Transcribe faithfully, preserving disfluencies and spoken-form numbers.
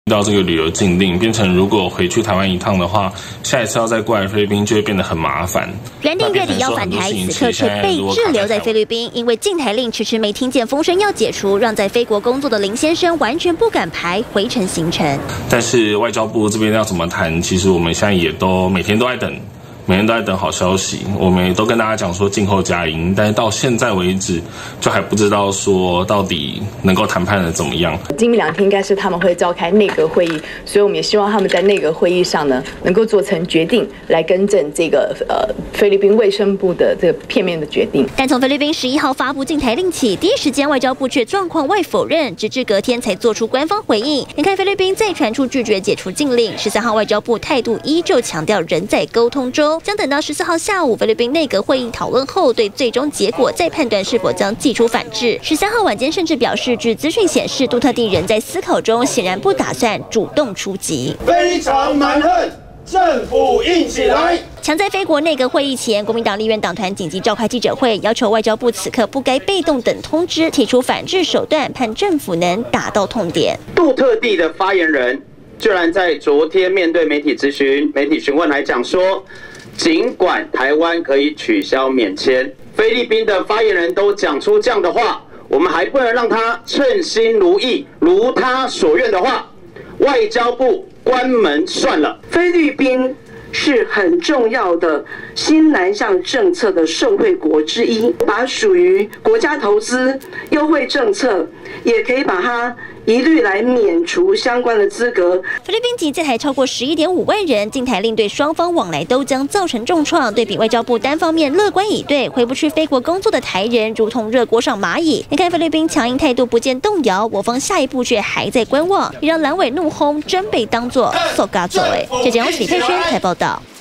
到这个旅游禁令，变成如果回去台湾一趟的话，下一次要再过来菲律宾就会变得很麻烦。 原定月底要返台，此刻却被滞留在菲律宾，因为禁台令迟迟没听见风声要解除，让在非国工作的林先生完全不敢排回程行程。但是外交部这边要怎么谈，其实我们现在也都每天都在等。每天都在等好消息，我们也都跟大家讲说静候佳音，但是到现在为止，就还不知道说到底能够谈判的怎么样。 今明两天应该是他们会召开内阁会议，所以我们也希望他们在内阁会议上呢，能够做成决定，来更正这个呃菲律宾卫生部的这个片面的决定。 但从菲律宾十一号发布禁台令起，第一时间外交部却状况外否认，直至隔天才做出官方回应。眼看菲律宾再传出拒绝解除禁令，十三号外交部态度依旧强调仍在沟通中。将等到十四号下午菲律宾内阁会议讨论后，对最终结果再判断是否将祭出反制。十三号晚间甚至表示，据资讯显示，杜特地仍在思考中，显然不打算主动出击。 非常蛮横，政府硬起来！ 强在非国内阁会议前，国民党立院党团紧急召开记者会，要求外交部此刻不该被动等通知，提出反制手段，盼政府能打到痛点。 杜特地的发言人居然在昨天面对媒体咨询、媒体询问来讲说。尽管台湾可以取消免签，菲律宾的发言人都讲出这样的话，我们还不能让他称心如意、如他所愿的话，外交部关门算了。 菲律宾是很重要的新南向政策的受惠国之一，把属于国家投资优惠政策，也可以把它一律来免除相关的资格。 菲律宾籍在台超过十一点五万人，禁台令对双方往来都将造成重创。对比外交部单方面乐观以对，回不去非国工作的台人如同热锅上蚂蚁。你看菲律宾强硬态度不见动摇，我方下一步却还在观望，也让蓝委怒轰，真被当作塑胶做诶。记者杨启李佩轩台报道。